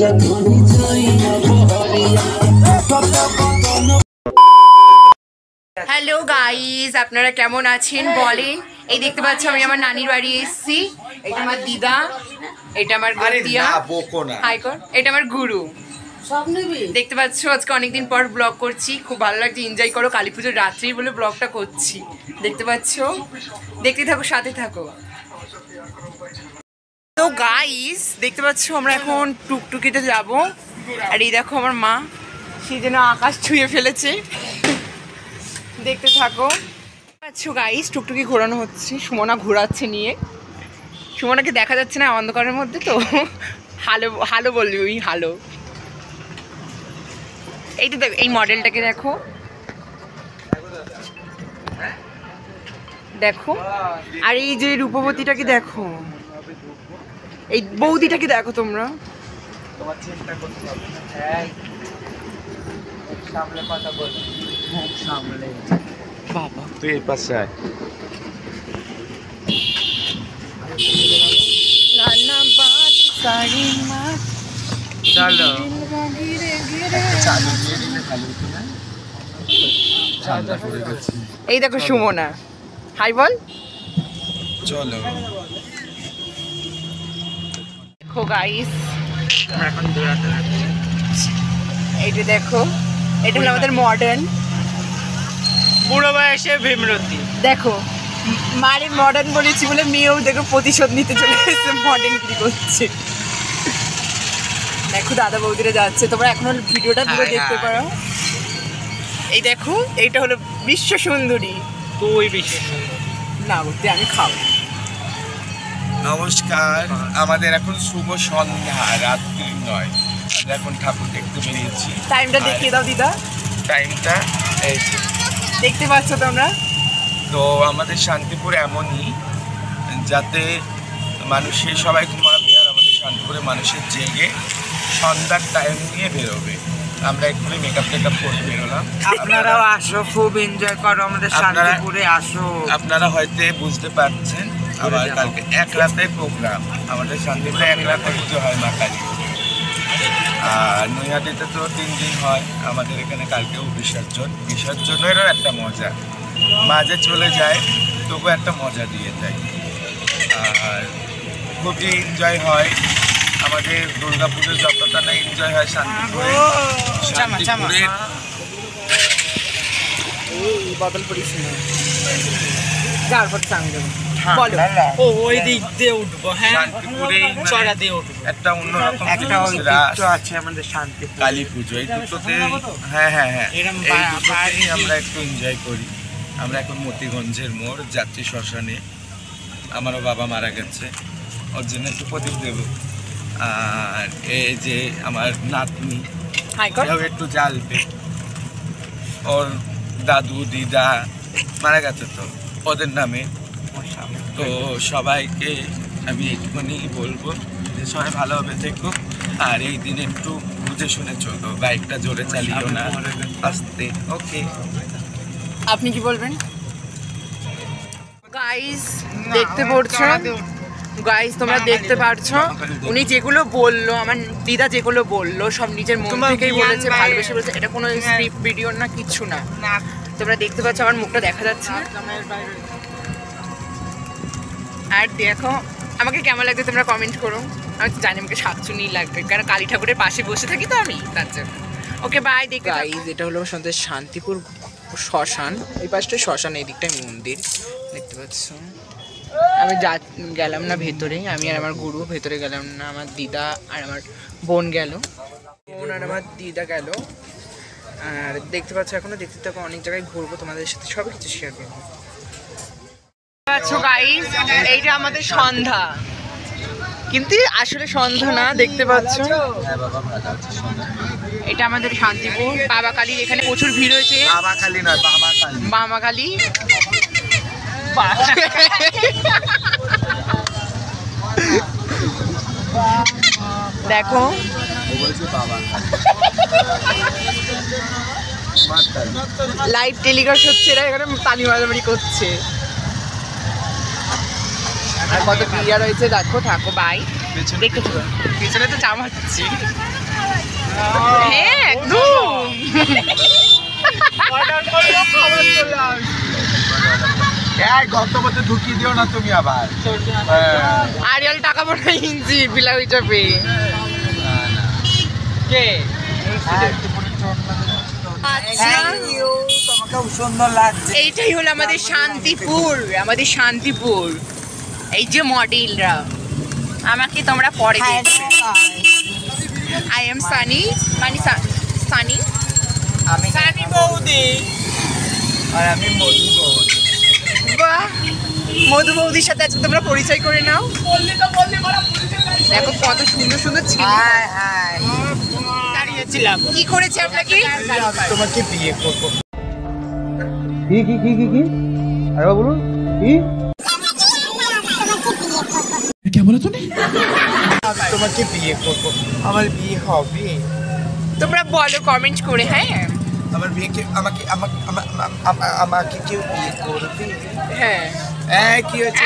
Hello guys, আপনারা কেমন আছেন বলেন। এই দেখতে পাচ্ছ আমি আমার নানির বাড়ি এসেছি। এটা আমার দিদা, এটা আমার গতিয়া, এটা আমার গুরু। দেখতে পাচ্ছ আজকে অনেকদিন পর ব্লগ করছি, খুব ভালো লাগছে। এনজয় করো, কালী পুজোর রাত্রি বলে ব্লগটা করছি। দেখতে পাচ্ছ, দেখতে থাকো, সাথে থাকো। তো গাইস দেখতে পাচ্ছ আমরা এখন টুকটুকিতে যাব। আর এই দেখো আমার মা, সে যেন আকাশ ছুঁয়ে ফেলেছে। দেখতে থাকো। আচ্ছা গাইস, টুকটুকি ঘোরানো হচ্ছে, সুমনা ঘোরাচ্ছে নিয়ে। সুমনাকে দেখা যাচ্ছে না অন্ধকারের মধ্যে, তো হালো হালো বলবি, ওই হালো। এইটা দেখো, এই মডেলটাকে দেখো, দেখো। আর এই যে রূপবতীটাকে দেখো, এই বৌদিটাকে দেখো তোমরা। তোমার চিন্তা করতে হবে, হ্যাঁ সামনে কথা বল, হ্যাঁ সামনে। বাবা তুই এই পাশে আয়। চলো এই দেখো সুমনা, হাই বল। চলো দেখো গাইস, আমরা এখন দৌড়াতে যাচ্ছি। এইটা দেখো, এটা হলো আমাদের মডার্ন। বুড়ো বয়সে ভীমরতি দেখো, মারে মডার্ন বলেছি বলে মেয়েও দেখো প্রতিশোধ নিতে চলে এসেছে, মডার্ন কি করছে। দেখো দাদা বৌদিরা যাচ্ছে, তোমরা এখন ভিডিওটা পুরো দেখতে পারো। এই দেখো, এইটা হলো বিশ্ব সুন্দরী। তুই বিশেষ না বলতে আমি খাবো। নমস্কার, আমাদের এখন শুভ সন্ধ্যা, রাত্রি নয়। আমরা এখন ঠাকুর দেখতে বেরিয়েছি। টাইমটা দেখিয়ে দাও দিদা। টাইমটা এই যে দেখতে পাচ্ছ তোমরা। তো আমাদের শান্তিপুর এমনই, যাতে মানুষের সবাই ঘুমাবে আর আমাদের শান্তিপুরে মানুষের জেগে সন্ধ্যার টাইম নিয়ে বেরোবে। আমরা একটু মেকআপ টেকআপ করে বেরোলাম। আপনারাও আসো, খুব এনজয় করো আমাদের শান্তিপুরে আসো। আপনারা হয়তো বুঝতে পারছেন, আবার কালকে এক রাতে প্রোগ্রাম। আমাদের শান্তিপুরে এক রাতে পুজো হয় মা কালী। আর নৈহাটিতে তো 3 দিন হয়। আমাদের এখানে কালকেও বিসর্জনেরও একটা মজা। মাঝে চলে যায়, তবু একটা মজা দিয়ে যায়। আর খুবই এনজয় হয় আমাদের দুর্গাপুজোর, যতটা না এনজয় হয় শান্তিপুরে। শান্তিপুরের বদল পড়িস তারপর চাঙ্গে বলো। ও ওই দিক দিয়ে উঠবো, হ্যাঁ শান্তিপুরে চড়া দিয়ে উঠবো। একটা অন্যরকম একটা ঐতিহ্য আছে আমাদের শান্তিপুর কালী পুজো। এই দুটোতে হ্যাঁ হ্যাঁ হ্যাঁ এই দুটোতেই আমরা একটু এনজয় করি। আমরা এখন মতিগঞ্জের মোড় যাত্রী শ্মশানে। আমারও বাবা মারা গেছে, ওর জন্য একটু প্রদীপ দেব। আর এই যে আমার নাতনি, এও একটু জ্বালবে। ওর দাদু দিদা মারা গেছে তো, ওদের নামে। তো সবাইকে আমি একটুখানি বলবো যে সবাই ভালোভাবে দেখো, আর এই দিন একটু বুঝে শুনে চলো, বাইকটা জোরে চালিও না, আস্তে। ওকে, আপনি কি বলবেন? গাইস দেখতে পারছো, গাইস তোমরা দেখতে পারছো, উনি যেগুলো বললো, আমার দিদা যেগুলো বললো সব নিজের মন থেকেই বলেছে, ভালোবেসে বলেছে। এটা কোনো স্ক্রিপ্ট ভিডিও না, কিচ্ছু না। তোমরা দেখতে পাচ্ছ, আমার মুখটা দেখা যাচ্ছে না। আর দেখো আমাকে কেমন লাগছে তোমরা কমেন্ট করো। আমি জানি আমাকে শাকচুনি লাগবে, কারণ কালী ঠাকুরের পাশে বসে থাকি তো আমি, তার জন্য। Okay bye. দেখতে গাইস, এটা হলো আমাদের শান্তিপুর শ্মশান। এই পাশটা শ্মশান, এই দিকটাই মন্দির। দেখতে পাচ্ছ, আমি গেলাম না ভেতরে, আমি আর আমার গুরু ভেতরে গেলাম না। আমার দিদা আর আমার বোন গেল, বোন আর আমার দিদা গেল। আর দেখতে পাচ্ছ, এখনো দেখতে থাকো, অনেক জায়গায় ঘুরবো, তোমাদের সাথে সব কিছু শেয়ার করবো। গাইস, এইটা আমাদের সন্ধ্যা, কিন্তু আসলে সন্ধ্যা না। দেখতে পাচ্ছ, এটা আমাদের শান্তিপুর বাবা কালীর। এখানে প্রচুর ভিড় হয়েছে। বাবা কালী নয়, বাবা কালী, মামা কালী। দেখো লাইভ টেলিকাস্ট হচ্ছে, এরা এখানে তালি মারামারি করছে। আর কত বিয়ার হয়েছে দেখো, থাকো বাই। দেখতে থাকো, পেছনে তো চামাচ্ছি। হ্যাঁ একদম। গন্তব্যতে ঢুকিয়ে দিও না তুমি আবার। আরিয়াল টাকা পাঠাই ইঞ্জি বিলা হিসাবে। কে তোমাকে সুন্দর লাগছে। এইটাই হলো আমাদের শান্তিপুর, আমাদের শান্তিপুর। এই যে মডেলরা, আমাকে তোমরা পরে আই এম সানি, মানে সানি, আমি সানি বৌদি আর আমি মধু বৌদি। বাহ, মধু বৌদির সাথে আজকে তোমরা পরিচয় করে নাও। দেখো কত সুন্দর সুন্দর ছিল। হাই হাই দাঁড়িয়েছিলাম, কি করেছে আপনাকে? তোমাকে বিয়ে করবো। কি কি কি কি কি আরে বলুন কি তোমাকে বিয়ে করবো। আমার বিয়ে হবে। তোমরা বলো কমেন্ট করে। হ্যাঁ আমার বিয়ে আমাকে আমাকে আমাকে কেউ বিয়ে করবে? হ্যাঁ। হ্যাঁ কি হয়েছে?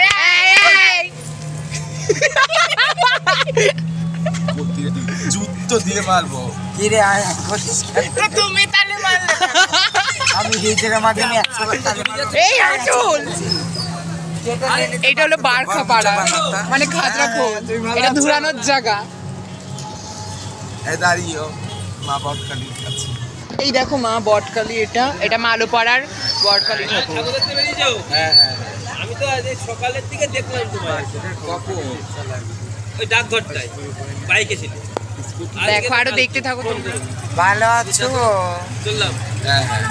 জুতো দিয়ে মারবো। কি রে তুমি তালে মারলে, আমি নিজের মাধ্যমে 100 বার তালে মারবো। এই আচল। এটা হলো বারখাপাড়া, মানে খাজরাখোল। এটা ধুরানোর জায়গা। দাঁড়িয়েও মা বটকালির কাছে। এই দেখো মা বটকালি, এটা এটা মালোপাড়ার বটকালি ঠাকুর। হ্যাঁ হ্যাঁ আমি তো আজ সকালের দিকে দেখলাম তোমার ওই ডাকঘরটায় বাইকে ছিল। দেখো আরো দেখতে থাকো তোমরা। ভালো আছো? চললাম। হ্যাঁ হ্যাঁ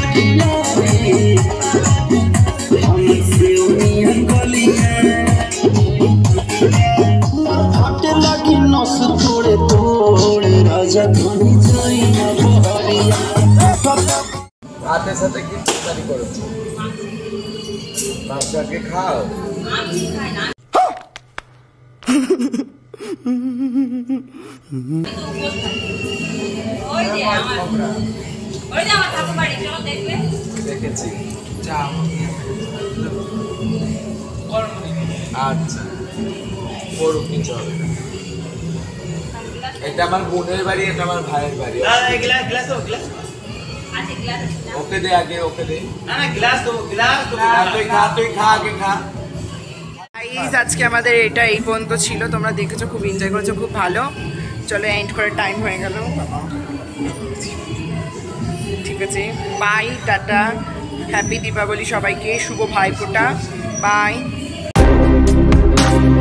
ভাতের সাথে কি তরকারি করো? বাচ্চাকে খাও। দেখেছি। আচ্ছা, করুক, কিছু হবে না। এটা আমার বোনের বাড়ি, এটা আমার ভাইয়ের বাড়ি। ওকে দে আগে, ওকে দে। তুই খা, তুই খা, আগে খা। গাইস আজকে আমাদের এটা এই পর্যন্ত ছিল, তোমরা দেখেছো, খুব এনজয় করেছো, খুব ভালো। চলো এন্ড করে টাইম হয়ে গেল, ঠিক আছে, বাই, টাটা, হ্যাপি দীপাবলি সবাইকে, শুভ ভাইফোঁটা, বাই।